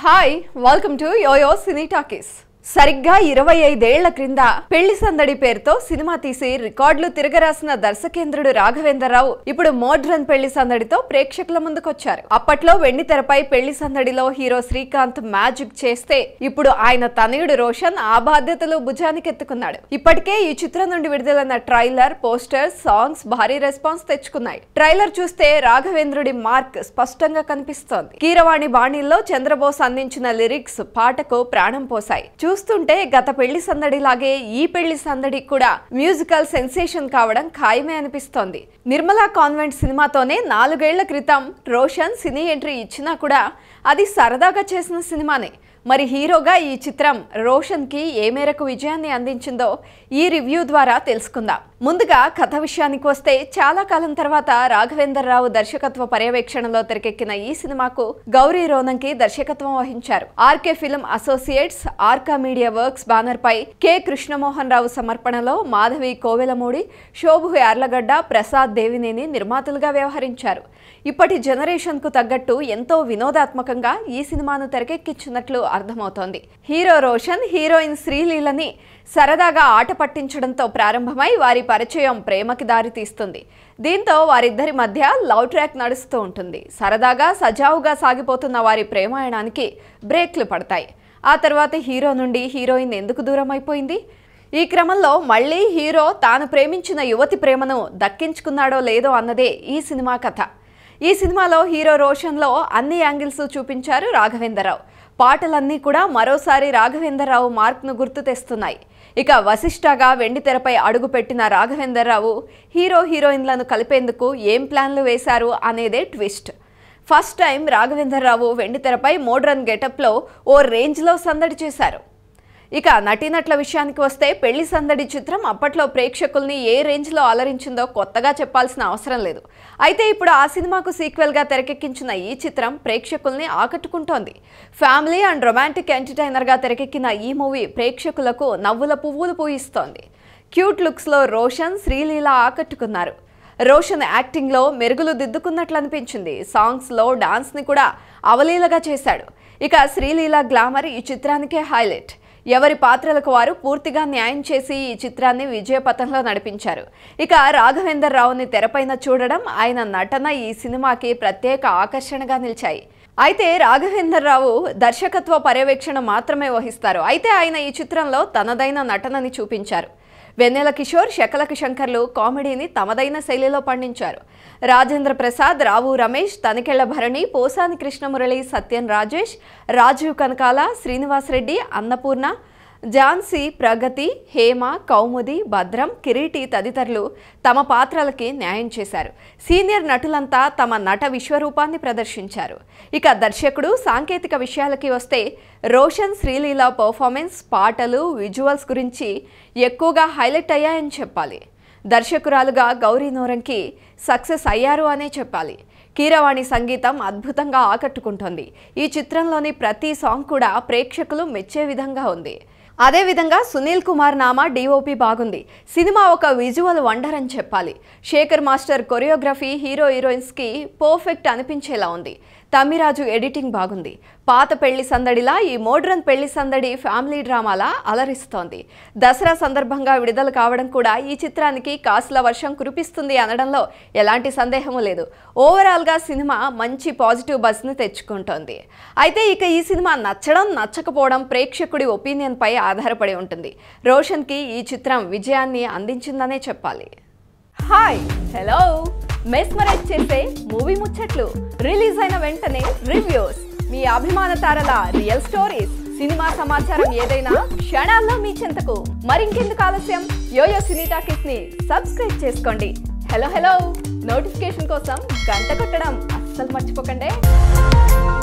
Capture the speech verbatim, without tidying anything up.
Hi, welcome to YOYO Cine Talkies. సరిగ్గా ఇరవై ఐదు ఏళ్ల క్రింద పెళ్లి సందడి పేరుతో సినిమా తీసి రికార్డులు తిరగరాసిన దర్శకేంద్రుడు రాఘవేంద్ర రావు ఇప్పుడు మోడ్రన్ పెళ్లి సందడితో ప్రేక్షకుల ముందుకొచ్చారు. అప్పట్లో వెండి తెరపై పెళ్లి సందడిలో హీరో శ్రీకాంత్ మ్యాజిక్ చేస్తే ఇప్పుడు ఆయన తనయుడు రోషన్ ఆ బాధ్యతలు భుజానికి ఎత్తుకున్నాడు. ఇప్పటికే ఈ చిత్రం నుండి విడుదలైన ట్రైలర్, పోస్టర్స్, సాంగ్స్ భారీ రెస్పాన్స్ తెచ్చుకున్నాయి. ట్రైలర్ చూస్తే రాఘవేంద్రుడి మార్క్ స్పష్టంగా కనిపిస్తోంది. కీరవాణి బాణీల్లో చంద్రబోస్ అందించిన లిరిక్స్ పాటకు ప్రాణం పోసాయి. చూస్తుంటే గత పెళ్లి సందడిలాగే ఈ పెళ్లి సందడి కూడా మ్యూజికల్ సెన్సేషన్ కావడం ఖాయమే అనిపిస్తోంది. నిర్మలా కాన్వెంట్ సినిమాతోనే నాలుగేళ్ల క్రితం రోషన్ సినీ ఎంట్రీ ఇచ్చినా కూడా అది సరదాగా చేసిన సినిమానే. మరి హీరోగా ఈ చిత్రం రోషన్ కి ఏ మేరకు విజయాన్ని అందించిందో ఈ రివ్యూ ద్వారా తెలుసుకుందాం. ముందుగా కథ విషయానికి వస్తే చాలా కాలం తర్వాత రాఘవేంద్ర రావు దర్శకత్వ పర్యవేక్షణలో తెరకెక్కిన ఈ సినిమాకు గౌరీ రోనంకి దర్శకత్వం వహించారు. RK film associates, Arka media works banner పై కె కృష్ణమోహన్ రావు సమర్పణలో మాధవి కోవెలమూడి, శోభు యార్లగడ్డ, ప్రసాద్ దేవినేని నిర్మాతలుగా వ్యవహరించారు. ఇప్పటి జనరేషన్ కు తగ్గట్టు ఎంతో వినోదాత్మకంగా ఈ సినిమాను తెరకెక్కించినట్లు అర్థమవుతోంది. హీరో రోషన్, హీరోయిన్ శ్రీలీలని సరదాగా ఆట పట్టించడంతో ప్రారంభమై వారి పరిచయం ప్రేమకి దారి తీస్తుంది. దీంతో వారిద్దరి మధ్య లవ్ ట్రాక్ నడుస్తూ ఉంటుంది. సరదాగా సజావుగా సాగిపోతున్న వారి ప్రేమాయణానికి బ్రేక్లు పడతాయి. ఆ తర్వాత హీరో నుండి హీరోయిన్ ఎందుకు దూరం అయిపోయింది? ఈ క్రమంలో మళ్లీ హీరో తాను ప్రేమించిన యువతి ప్రేమను దక్కించుకున్నాడో లేదో అన్నదే ఈ సినిమా కథ. ఈ సినిమాలో హీరో రోషన్లో అన్ని యాంగిల్స్ చూపించారు రాఘవేంద్ర రావు. పాటలన్నీ కూడా మరోసారి రాఘవేంద్ర రావు మార్క్ను గుర్తు తెస్తున్నాయి. ఇక వశిష్ఠగా వెండి తెరపై అడుగు పెట్టిన రాఘవేంద్ర రావు హీరో హీరోయిన్లను కలిపేందుకు ఏం ప్లాన్లు వేశారు అనేదే twist. First time Raghavendra Rao వెండి తెరపై మోడ్రన్ గెటప్లో ఓ రేంజ్లో సందడి చేశారు. ఇక నటీనటుల విషయానికి వస్తే పెళ్లి సందడి చిత్రం అప్పట్లో ప్రేక్షకుల్ని ఏ రేంజ్లో అలరించిందో కొత్తగా చెప్పాల్సిన అవసరం లేదు. అయితే ఇప్పుడు ఆ సినిమాకు సీక్వెల్గా తెరకెక్కించిన ఈ చిత్రం ప్రేక్షకుల్ని ఆకట్టుకుంటోంది. ఫ్యామిలీ అండ్ రొమాంటిక్ ఎంటర్టైనర్గా తెరకెక్కిన ఈ మూవీ ప్రేక్షకులకు నవ్వుల పువ్వులు పూయిస్తోంది. క్యూట్ లుక్స్లో రోషన్, శ్రీలీల ఆకట్టుకున్నారు. రోషన్ యాక్టింగ్లో మెరుగులు దిద్దుకున్నట్లు అనిపించింది. సాంగ్స్లో డాన్స్ని కూడా అవలీలగా చేశాడు. ఇక శ్రీలీల గ్లామర్ ఈ చిత్రానికే హైలైట్. ఎవరి పాత్రలకు వారు పూర్తిగా న్యాయం చేసి ఈ చిత్రాన్ని విజయపథంలో నడిపించారు. ఇక రాఘవేంద్ర రావుని తెరపైన చూడడం, ఆయన నటన ఈ సినిమాకి ప్రత్యేక ఆకర్షణగా నిలిచాయి. అయితే రాఘవేంద్ర రావు దర్శకత్వ పర్యవేక్షణ మాత్రమే వహిస్తారు. అయితే ఆయన ఈ చిత్రంలో తనదైన నటనని చూపించారు. వెన్నెల కిషోర్, శకలక శంకర్లు కామెడీని తమదైన శైలిలో పండించారు. రాజేంద్ర ప్రసాద్, రావు రమేష్, తనికెళ్ల భరణి, పోసాని కృష్ణమురళి, సత్యన్ రాజేష్, రాజీవ్ కనకాల, శ్రీనివాస్ రెడ్డి, అన్నపూర్ణ, ఝాన్సీ, ప్రగతి, హేమ, కౌముది, భద్రం, కిరీటి తదితరులు తమ పాత్రలకి న్యాయం చేశారు. సీనియర్ నటులంతా తమ నట విశ్వరూపాన్ని ప్రదర్శించారు. ఇక దర్శకుడు, సాంకేతిక విషయాలకి వస్తే రోషన్, శ్రీలీల పర్ఫార్మెన్స్, పాటలు, విజువల్స్ గురించి ఎక్కువగా హైలైట్ అయ్యాయని చెప్పాలి. దర్శకురాలుగా గౌరీ నోరంకి సక్సెస్ అయ్యారు అనే చెప్పాలి. కీరవాణి సంగీతం అద్భుతంగా ఆకట్టుకుంటోంది. ఈ చిత్రంలోని ప్రతి సాంగ్ కూడా ప్రేక్షకులు మెచ్చే విధంగా ఉంది. అదేవిధంగా సునీల్ కుమార్ నామా డిఓపి బాగుంది. సినిమా ఒక విజువల్ వండర్ అని చెప్పాలి. శేఖర్ మాస్టర్ కొరియోగ్రఫీ హీరో హీరోయిన్స్కి పర్ఫెక్ట్ అనిపించేలా ఉంది. తమ్మిరాజు ఎడిటింగ్ బాగుంది. పాత పెళ్లి సందడిలా ఈ మోడ్రన్ పెళ్లి సందడి ఫ్యామిలీ డ్రామాలా అలరిస్తోంది. దసరా సందర్భంగా విడుదల కావడం కూడా ఈ చిత్రానికి కాసుల వర్షం కురిపిస్తుంది అనడంలో ఎలాంటి సందేహము లేదు. ఓవరాల్గా సినిమా మంచి పాజిటివ్ బజ్ని తెచ్చుకుంటోంది. అయితే ఇక ఈ సినిమా నచ్చడం నచ్చకపోవడం ప్రేక్షకుడి ఒపీనియన్ పై ఆధారపడి ఉంటుంది. రోషన్కి ఈ చిత్రం విజయాన్ని అందించిందనే చెప్పాలి. హాయ్, హలో, మెస్మరైజ్ చేసే మూవీ ముచ్చట్లు, రిలీజ్ అయిన వెంటనే రివ్యూస్, మీ అభిమాన తారల రియల్ స్టోరీస్, సినిమా సమాచారం ఏదైనా క్షణాల్లో మీ చెంతకు. మరింకెందుకు ఆలస్యం, యోయో సినీ టాకీస్ ని సబ్స్క్రైబ్ చేసుకోండి. హలో హలో నోటిఫికేషన్ కోసం గంట కొట్టడం అస్సలు మర్చిపోకండి.